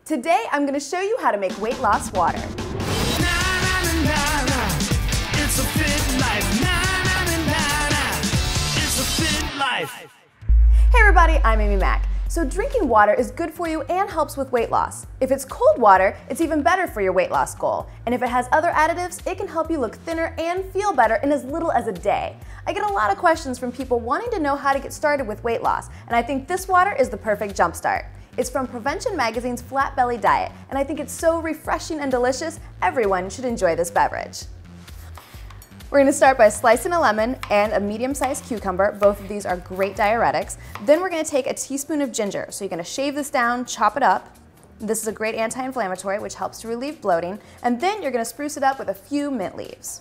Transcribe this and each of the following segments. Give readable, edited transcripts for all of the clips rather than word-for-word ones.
Today, I'm going to show you how to make weight loss water. It's a fit life. It's a fit life. Hey everybody, I'm Amy Mack. So drinking water is good for you and helps with weight loss. If it's cold water, it's even better for your weight loss goal. And if it has other additives, it can help you look thinner and feel better in as little as a day. I get a lot of questions from people wanting to know how to get started with weight loss, and I think this water is the perfect jumpstart. It's from Prevention Magazine's Flat Belly Diet, and I think it's so refreshing and delicious, everyone should enjoy this beverage. We're going to start by slicing a lemon and a medium-sized cucumber. Both of these are great diuretics. Then we're going to take a teaspoon of ginger. So you're going to shave this down, chop it up. This is a great anti-inflammatory, which helps to relieve bloating. And then you're going to spruce it up with a few mint leaves.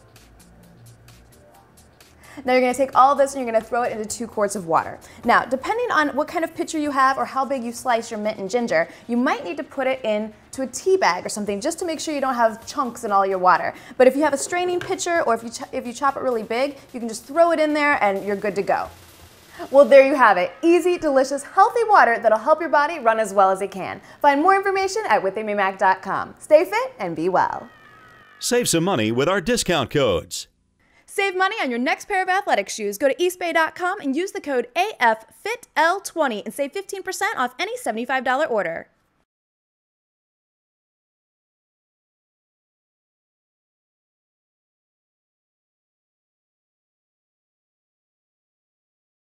Now you're going to take all of this and you're going to throw it into 2 quarts of water. Now, depending on what kind of pitcher you have or how big you slice your mint and ginger, you might need to put it into a tea bag or something just to make sure you don't have chunks in all your water. But if you have a straining pitcher or if you chop it really big, you can just throw it in there and you're good to go. Well, there you have it. Easy, delicious, healthy water that'll help your body run as well as it can. Find more information at withamymack.com. Stay fit and be well. Save some money with our discount codes. Save money on your next pair of athletic shoes. Go to eastbay.com and use the code AFFITL20 and save 15% off any $75 order.